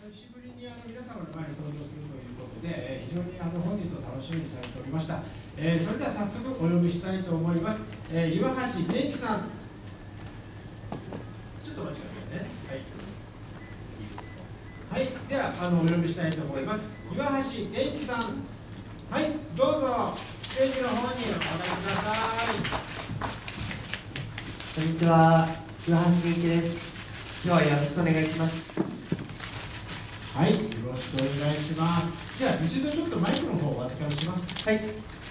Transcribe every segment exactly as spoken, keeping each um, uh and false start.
久しぶりにあの皆様の前に登場するということで、非常にあの本日を楽しみにされておりました。えー、それでは早速お呼びしたいと思います。えー、岩橋元気さん、ちょっとお待ちくださいね。はい、はい、ではあのお呼びしたいと思います。岩橋元気さん、はい、どうぞステージの方にお上がりください。 こんにちは、岩橋元気です。今日はよろしくお願いします。 はい、よろしくお願いします。じゃあ一度ちょっとマイクの方をお預かりします。はい。はい、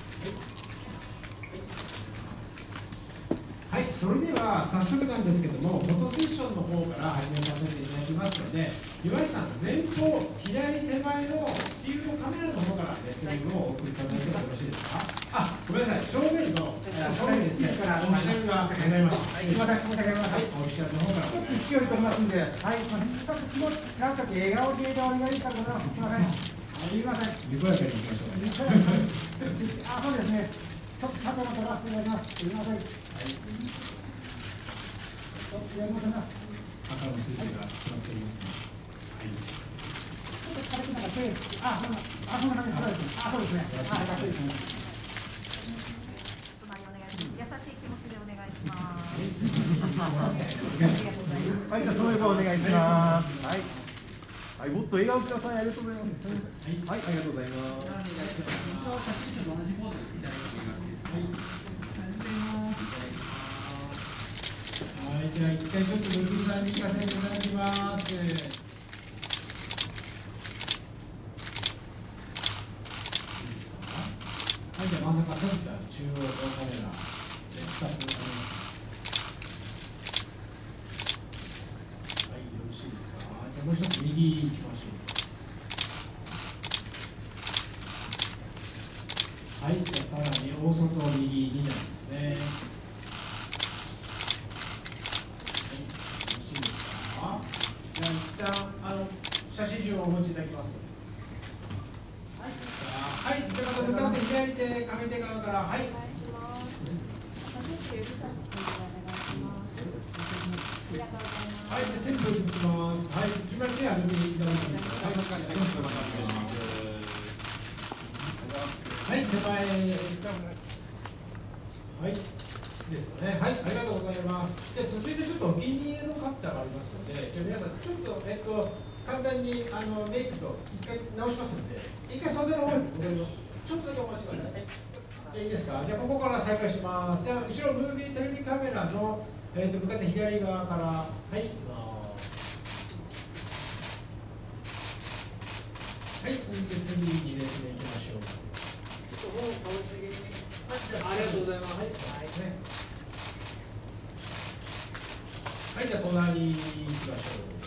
はい、それでは早速なんですけども、フォトセッションの方から始めさせていただきますので、岩井さん、前方左手前のシールドカメラの方から目線をお送りいただいてもよろしいですか。あ、ごめんなさい、正面の正面ですね、オフィシャルがございます。はい、 私申し訳ありません。 はい、オフィシャルの方からお願いします。 一応取りますんで、はい、すみません。ちょっと気持ち、なんか笑顔系でお願いしたいと思います。すみません。すみません。 にこやかにいきましょう。 あ、そうですね。ちょっとカメラ撮らせていただきます。すみません。はい。やります。 赤のスイッチが決まっておりますね。はい。 ちょっと軽くなんか手、あ、そんな、あ、そんな感じです。あ、そうですね。はい、楽ですね。 優しい気持ちでお願いします。 はい、じゃあ、それでお願いします。はい。はい、もっと笑顔ください。ありがとうございます。はい、ありがとうございます。 はい、じゃあ一回ちょっとルビさんに行かせていただきます。はい、じゃあ真ん中センター、中央カメラふたつあります。はい、よろしいですか。じゃあもう一つ右行きましょう。はい、じゃあさらに大外右になりますね。はい、よろしいですか。じゃあ一旦あの写真集をお持ちいただきます。はい、じゃあまた向かって左手、上手側から、はい。 お願いします。写真集指さすとお願いします。ありがとうございます。 はい、じゃあテンポいきます。はい、決まり手上げていただいていいですか。はい、お願いします。はい、手前。はい、いいですかね。はい、ありがとうございます。じゃあ続いてちょっとお気に入りのカッターがありますので、じゃあ皆さんちょっとえっと簡単にあのメイクと一回直しますので、一回袖の方に戻ります。ちょっとだけお待ちください。はい、じゃあいいですか。じゃあここから再開します。じゃあ後ろムービーテレビカメラのえっと向かって左側から、はい。はい、続いて次に列でいきましょう。ちょっともう顔しげに。ありがとうございます。はい、はいね。はい、じゃあ隣に行きましょう。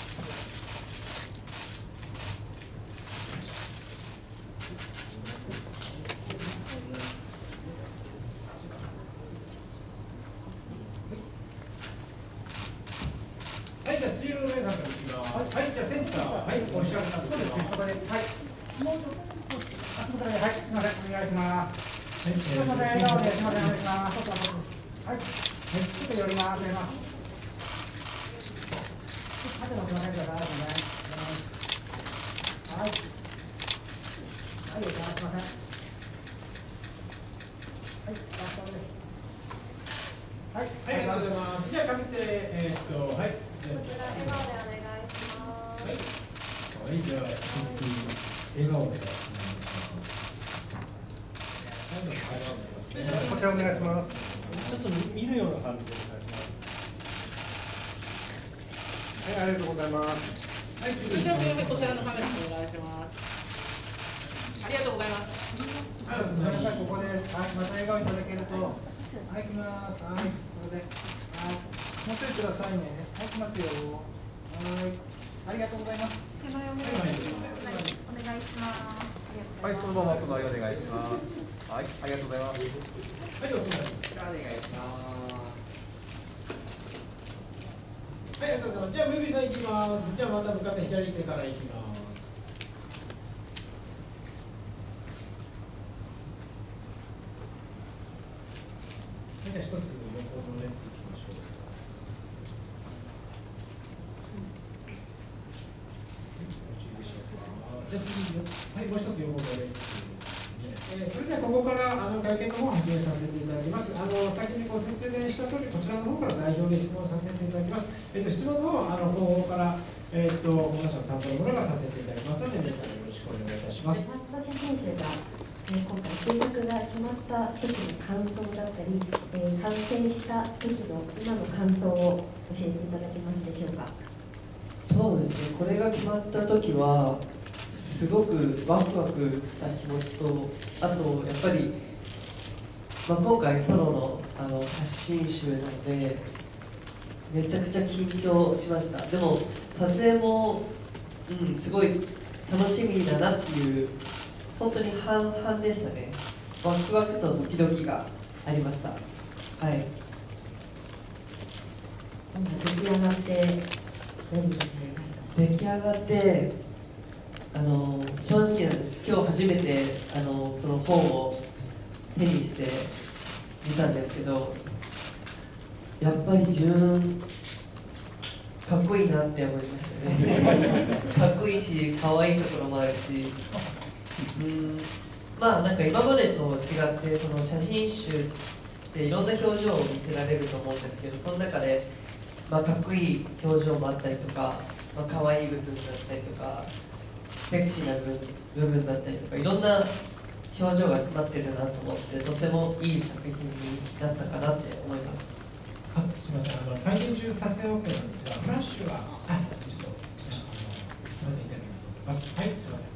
はい、じゃあスチールの皆さんからいきます。はい、じゃあセンター、はい、おっしゃる方です。 はい。もうちょっと、あそこから、はい、すみません。お願いします。 はい、 すみません。笑顔で、すみません。お願いします。はい。はい、ちょっと寄ります。寄ります。縦のすみません。ください。はい。はい、お願いします。すみません。はい、ラストです。はい、 はい、ありがとうございます。じゃあ上手、えー、っと、はい。 こちら笑顔でお願いします。 はい。はい、じゃあ笑顔でお願いします。 こちらお願いします。 ちょっと見るような感じでお願いします。 はい、ありがとうございます。 はい、次。 こちらのカメラお願いします。ありがとうございます。 はい、 ごめんなさい、ここで、はい、また笑顔いただけると。はい、行きます。はい、これで。はい、もうちょいくださいね。はい、行きますよ。はい、ありがとうございます。 手前お願いします。お願いします。 はい、そのまま隣お願いします。はい、ありがとうございます。 はい、お願いします。 お願いします。 はい、ありがとうございます。じゃあ、ムービーさん行きます。じゃあ、また向かって左手から行きます。じゃあ、一つ横の列行きましょう。 じゃあ次、はい、もう一つ横からです。えー、それではここからあの会見の方を始めさせていただきます。あの先にご説明した通り、こちらの方から代表で質問させていただきます。えっ、と質問の方はあの後方からえっ、と保護者の担当の者がさせていただきますので、皆さんよろしくお願いいたします。 ファースト写真集が、えー、今回制作が決まった時の感想だったり、えー、完成した時の今の感想を教えていただけますでしょうか。 そうですね、これが決まった時はすごくワクワクした気持ちと、あとやっぱり、まあ、今回ソロの、あの写真集なのでめちゃくちゃ緊張しました。でも撮影も、うん、すごい楽しみだなっていう、本当に半々でしたね。ワクワクとドキドキがありました。はい。 出来上がって何が出来上がってあの正直なんです。今日初めてあのこの本を手にして見たんですけど、やっぱり自分かっこいいなって思いましたね。かっこいいし可愛いところもあるし、うんまあなんか今までと違ってその写真集っていろんな表情を見せられると思うんですけど、その中で、まあ、かっこいい表情もあったりとか、まあ、可愛い部分だったりとかセクシーな部分だったりとか、いろんな表情が集まってるなと思って、とてもいい作品になったかなって思います。 あ、すみません、あの会見中撮影 OK なんですが、フラッシュは、はい、ちょっと、あの、されていただければと思います。はい、すみません。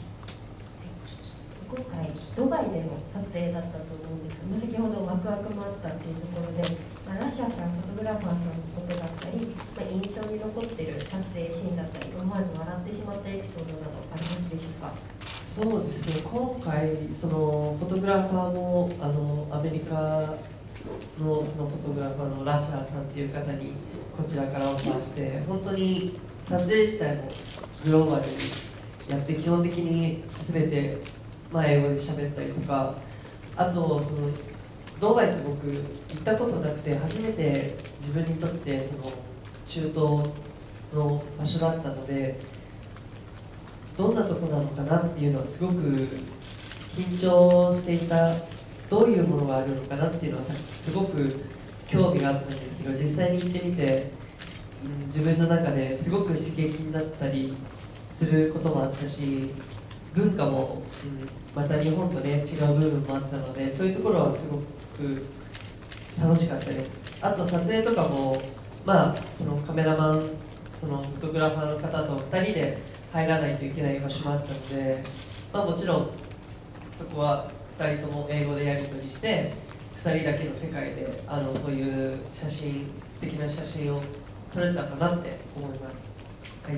今回ドバイでの撮影だったと思うんですが、先ほどワクワクもあったというところで、まあ、ラシャーさん、フォトグラファーさんのことだったり、まあ、印象に残っている撮影シーンだったり、思わず笑ってしまったエピソードなどありますでしょうか。 そうですね、今回そのフォトグラファーもあのアメリカのそのフォトグラファーのラシャーさんっていう方にこちらからオファーして、本当に撮影自体もグローバルにやって、基本的に全て、まあ、英語で喋ったりとか、あとそのドバイって僕行ったことなくて、初めて自分にとってその中東の場所だったので、どんなとこなのかなっていうのはすごく緊張していた。どういうものがあるのかなっていうのはすごく興味があったんですけど、実際に行ってみて、うん、自分の中ですごく刺激になったりすることもあったし、文化も、うん、また日本とね違う部分もあったので、そういうところはすごく楽しかったです。あと撮影とかも、まあそのカメラマン、そのフォトグラファーの方とふたりで入らないといけない場所もあったので、まあ、もちろんそこはふたりとも英語でやり取りして、ふたりだけの世界であのそういう写真、素敵な写真を撮れたかなって思います。はい。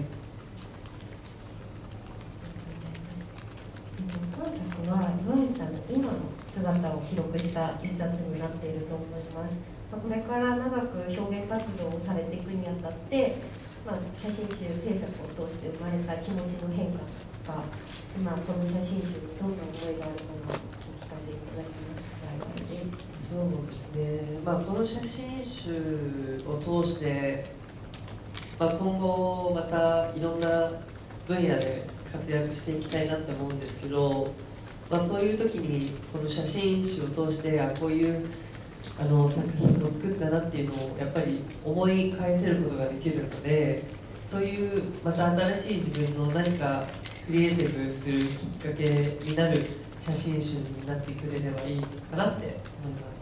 本作は岩井さんの今の姿を記録した一冊になっていると思います。これから長く表現活動をされていくにあたって、まあ、写真集制作を通して生まれた気持ちの変化とか、今この写真集にどんな思いがあるかをお聞かせいただきます幸いです。 そうですね、まあ、この写真集を通して、まあ、今後またいろんな分野で活躍していきたいなって思うんですけど、まあ、そういう時にこの写真集を通してあこういうあの作品を作ったなっていうのをやっぱり思い返せることができるので、そういうまた新しい自分の何かクリエイティブするきっかけになる写真集になってくれればいいかなって思います。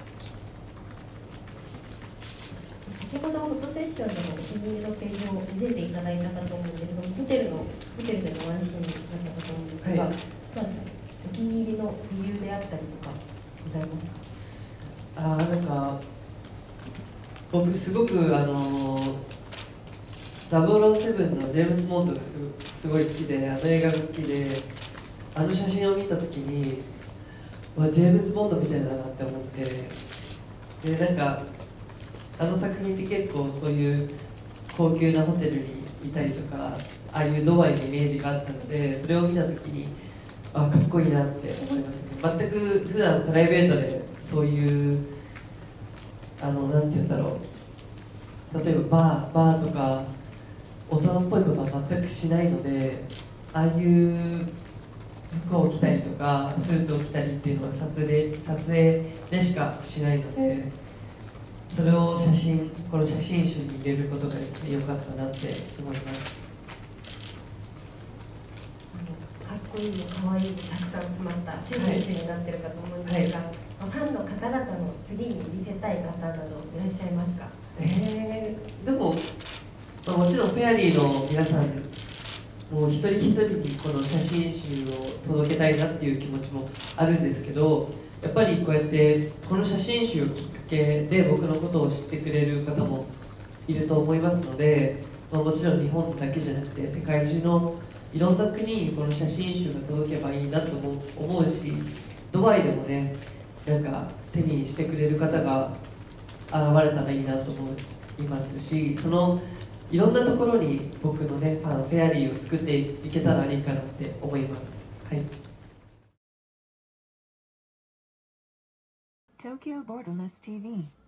先ほどフォトセッションでもお気に入りのページを見せていただいたかと思うんですが、ホテルのホテルでのワンシーンだったかと思うんですが、はい、お気に入りの理由であったりとかございますか？ あなんか僕すごくあのダブルオーセブンのジェームズ・モンドがす ご, すごい好きで、あの映画が好きで、あの写真を見た時にわジェームズ・ボンドみたいだなって思って、でなんかあの作品って結構そういう高級なホテルにいたりとか、ああいうドバイのイメージがあったので、それを見た時にあかっこいいなって思いましたね。全く普段プライベートでそういうあのなんて言うんだろう、例えばバーバーとか大人っぽいことは全くしないので、 ああいう服を着たりとかスーツを着たりっていうのは撮影撮影でしかしないので、それを写真この写真集に入れることができてよかったなって思います。 かっこいい可愛いたくさん詰まった写真集になってるかと思うんですが、はい、ファンの方々の次に見せたい方などいらっしゃいますか？ えー、でも、まあ、もちろんフェアリーの皆さんもう一人一人にこの写真集を届けたいなっていう気持ちもあるんですけど、やっぱりこうやってこの写真集をきっかけで僕のことを知ってくれる方もいると思いますので、まあ、もちろん日本だけじゃなくて世界中のいろんな国にこの写真集が届けばいいなと思うし、ドバイでもね、なんか手にしてくれる方が現れたらいいなと思いますし、そのいろんなところに僕のねファンフェアリーを作っていけたらいいかなって思います。はい。 Tokyo Borderless ティーブイ